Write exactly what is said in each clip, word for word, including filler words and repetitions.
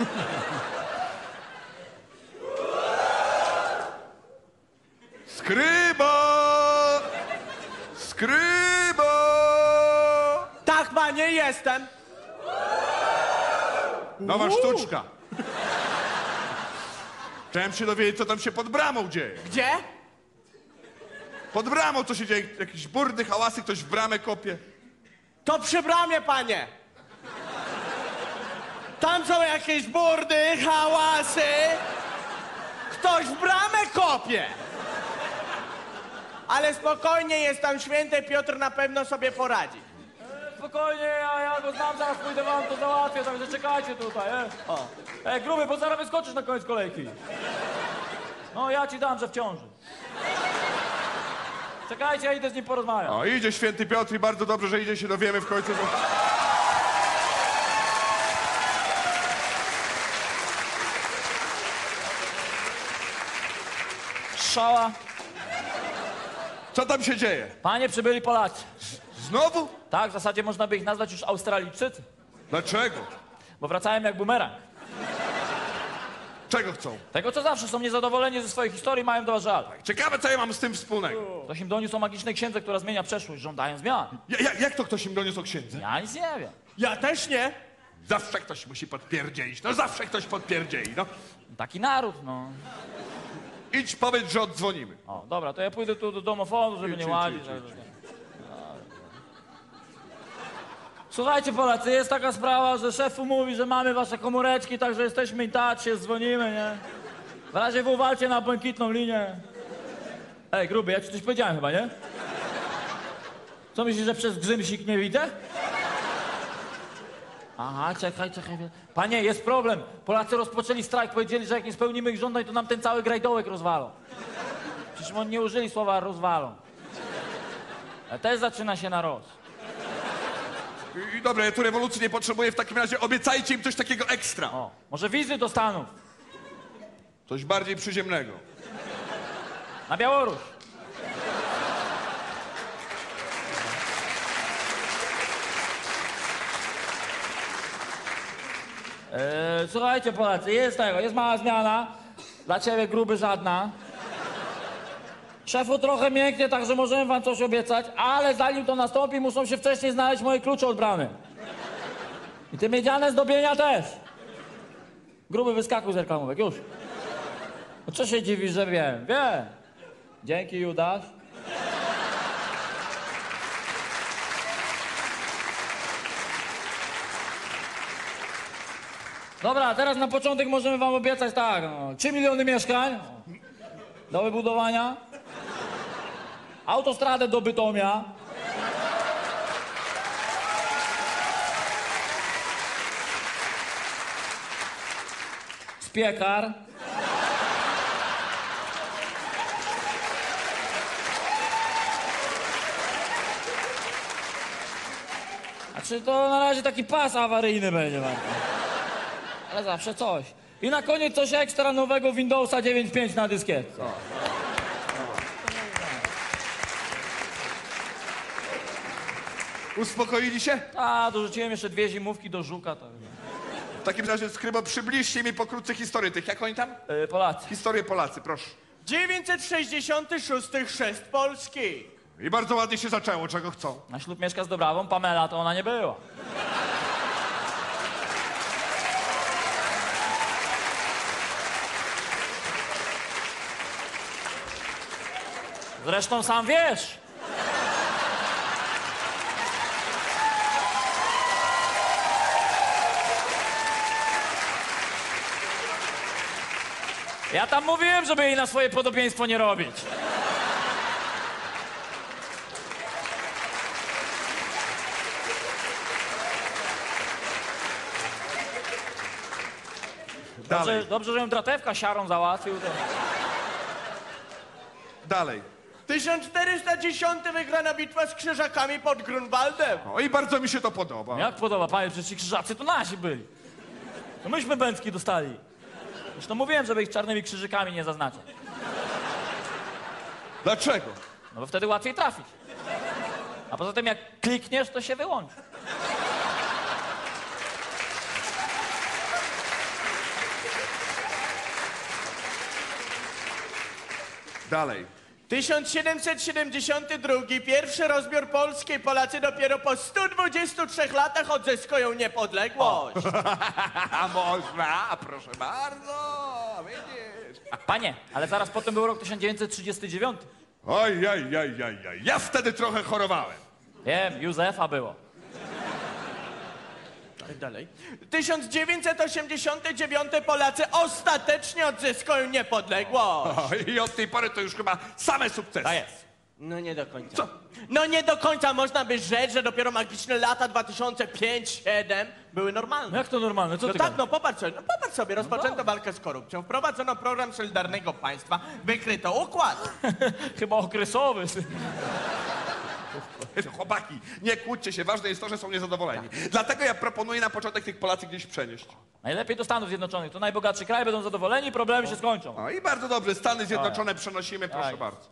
Skrybo! Skrybo! Tak, panie, jestem. Nowa Uuu. sztuczka. Chciałem się dowiedzieć, co tam się pod bramą dzieje. Gdzie? Pod bramą co się dzieje? Jakieś burdy, hałasy, ktoś w bramę kopie. To przy bramie, panie. Tam są jakieś burdy, hałasy. Ktoś w bramę kopie. Ale spokojnie, jest tam święty Piotr, na pewno sobie poradzi. Spokojnie, ja, ja go znam, zaraz pójdę wam to załatwię, także czekajcie tutaj, e? O. E, gruby, bo zaraz wyskoczysz na koniec kolejki. No, ja ci dam, że w ciąży. Czekajcie, ja idę z nim porozmawiać. O, idzie święty Piotr i bardzo dobrze, że idzie, się dowiemy w końcu. Że... Szała. Co tam się dzieje? Panie, przybyli Polacy. Znowu? Tak, w zasadzie można by ich nazwać już Australijczycy, Dlaczego? bo wracają jak bumerang. Czego chcą? Tego, co zawsze są niezadowoleni ze swojej historii, mają do was żal. Ciekawe, co ja mam z tym wspólnego. Ktoś im doniósł o magicznej księdze, która zmienia przeszłość, żądają zmian. Ja, jak, jak to ktoś im doniósł o księdze? Ja nic nie wiem. Ja też nie. Zawsze ktoś musi podpierdzielić. No zawsze ktoś podpierdzieli, no. Taki naród, no. Idź, powiedz, że oddzwonimy. O, dobra, to ja pójdę tu do domofonu, żeby Idź, nie idź, łazić. idź, idź. Słuchajcie, Polacy, jest taka sprawa, że szefu mówi, że mamy wasze komóreczki, także jesteśmy in touch, się dzwonimy, nie? W razie W walcie na błękitną linię. Ej, gruby, ja ci coś powiedziałem chyba, nie? Co myślisz, że przez grzymsik nie widzę? Aha, czekaj, czekaj. Panie, jest problem. Polacy rozpoczęli strajk, powiedzieli, że jak nie spełnimy ich żądań, to nam ten cały grajdołek rozwalą. Przecież oni nie użyli słowa rozwalą. Ale też zaczyna się na roz. I, i dobra, ja tu rewolucji nie potrzebuję, w takim razie obiecajcie im coś takiego ekstra. O, może wizy do Stanów, Coś bardziej przyziemnego. na Białoruś. Eee, słuchajcie, Polacy, jest tego, jest mała zmiana. Dla ciebie, gruby, żadna. Szefu trochę mięknie, także możemy wam coś obiecać, ale zanim to nastąpi, muszą się wcześniej znaleźć moje klucze od bramy. I te miedziane zdobienia też. Gruby, wyskakuj z reklamówek, już. No co się dziwisz, że wiem? Wiem. Dzięki, Judasz. Dobra, teraz na początek możemy wam obiecać tak, no, trzy miliony mieszkań do wybudowania, autostradę do Bytomia, spiekar, znaczy to na razie taki pas awaryjny będzie, Marko. Ale zawsze coś. I na koniec coś ekstra nowego Windowsa dziewięć pięć na dyskietce. Uspokoili się? A, dorzuciłem jeszcze dwie zimówki do Żuka. To... W takim razie, Skrybo, przybliżcie mi pokrótce historię tych. Jak oni tam? Yy, Polacy. Historię Polacy, proszę. dziewięćset sześćdziesiąty szósty chrzest Polski. I bardzo ładnie się zaczęło, czego chcą. Na ślub mieszka z Dobrawą, Pamela to ona nie była. Zresztą sam wiesz. Ja tam mówiłem, żeby jej na swoje podobieństwo nie robić. Dalej, Dobrze, dobrze, że ją Dratewka siarą załatwił. To... dalej. tysiąc czterysta dziesiąty wygrana bitwa z Krzyżakami pod Grunwaldem. O, i bardzo mi się to podoba. Jak podoba, panie, przecież ci krzyżacy to nasi byli. To myśmy bęcki dostali. Zresztą mówiłem, żeby ich czarnymi krzyżykami nie zaznaczać. Dlaczego? No bo wtedy łatwiej trafić. A poza tym jak klikniesz, to się wyłączy. Dalej. tysiąc siedemset siedemdziesiąty drugi, pierwszy rozbiór Polski. Polacy dopiero po stu dwudziestu trzech latach odzyskują niepodległość. A można? A proszę bardzo, widzisz. Panie, ale zaraz potem był rok tysiąc dziewięćset trzydziesty dziewiąty. Oj, oj, oj, oj, oj. Ja wtedy trochę chorowałem. Wiem, Józefa było. Dalej. tysiąc dziewięćset osiemdziesiąty dziewiąty Polacy ostatecznie odzyskują niepodległość. O, i od tej pory to już chyba same sukcesy. Tak jest. No nie do końca. Co? No nie do końca można by rzec, że dopiero magiczne lata dwa tysiące piąty siódmy były No normalne. jak to normalne? Co No ty tak, gadasz? no popatrz sobie, no popatrz sobie, rozpoczęto walkę z korupcją, wprowadzono program Solidarnego Państwa, wykryto układ. Chyba okresowy. Chłopaki, nie kłóćcie się, ważne jest to, że są niezadowoleni. Dlatego ja proponuję na początek tych Polacy gdzieś przenieść. Najlepiej do Stanów Zjednoczonych. To najbogatszy kraj, będą zadowoleni i problemy się skończą. O i bardzo dobrze, Stany Zjednoczone przenosimy, proszę Tak. bardzo.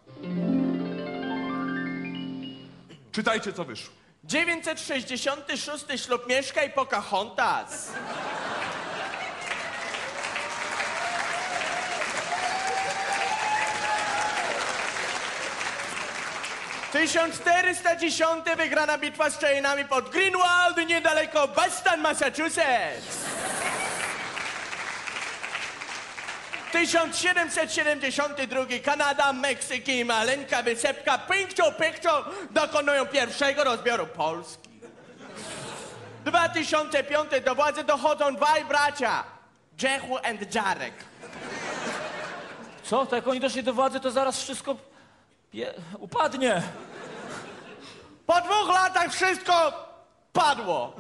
Czytajcie, co wyszło. dziewięćset sześćdziesiąty szósty ślub Mieszka i Pocahontas. tysiąc czterysta dziesiąty wygrana bitwa z Cheyenami pod Greenwald, niedaleko Boston, Massachusetts. tysiąc siedemset siedemdziesiąty drugi Kanada, Meksyk i maleńka wysepka Picture Picture dokonują pierwszego rozbioru Polski. dwa tysiące piąty do władzy dochodzą dwaj bracia, Jehu and Jarek. Co? To jak oni doszli do władzy, to zaraz wszystko je... upadnie. Po dwóch latach wszystko padło.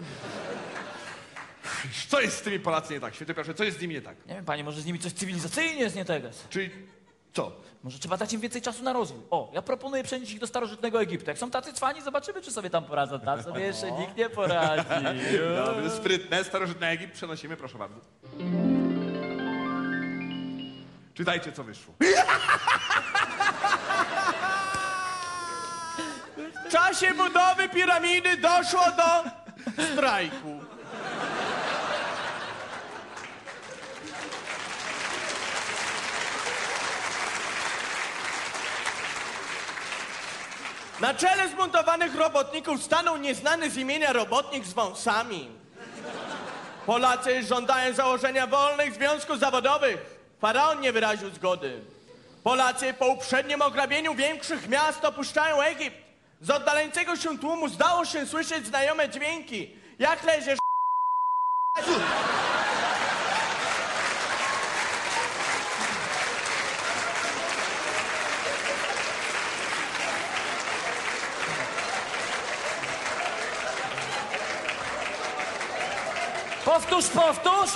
Co jest z tymi Polacy nie tak? Święty Piotrze, co jest z nimi nie tak? Nie wiem, panie, może z nimi coś cywilizacyjnie jest nie tego. Czyli co? Może trzeba dać im więcej czasu na rozwój. O, ja proponuję przenieść ich do starożytnego Egiptu. Jak są tacy cwani, zobaczymy, czy sobie tam poradzą. Tam sobie jeszcze nikt nie poradzi. Dobrze, sprytne, starożytny Egipt przenosimy, proszę bardzo. Czytajcie, co wyszło. W czasie budowy piramidy doszło do strajku. Na czele zbuntowanych robotników stanął nieznany z imienia robotnik z wąsami. Polacy żądają założenia wolnych związków zawodowych. Faraon nie wyraził zgody. Polacy po uprzednim ograbieniu większych miast opuszczają Egipt. Z oddalającego się tłumu zdało się słyszeć znajome dźwięki. Jak leziesz? Powtórz, powtórz!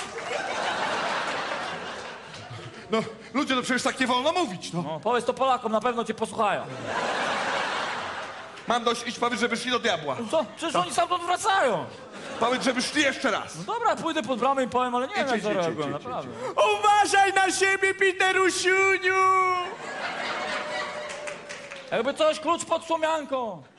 No, ludzie, no przecież tak nie wolno mówić, no. No, powiedz to Polakom, na pewno cię posłuchają. Mam dość, idź powiedz, żeby szli do diabła. Co? Przecież oni stamtąd wracają. Powiedz, żeby szli jeszcze raz. No dobra, pójdę pod bramę i powiem, ale nie wiem, Idź, jak idź, zareagują, idź, idź, naprawdę. Uważaj na siebie, Peterusiuniu! Jakby coś, klucz pod słomianką.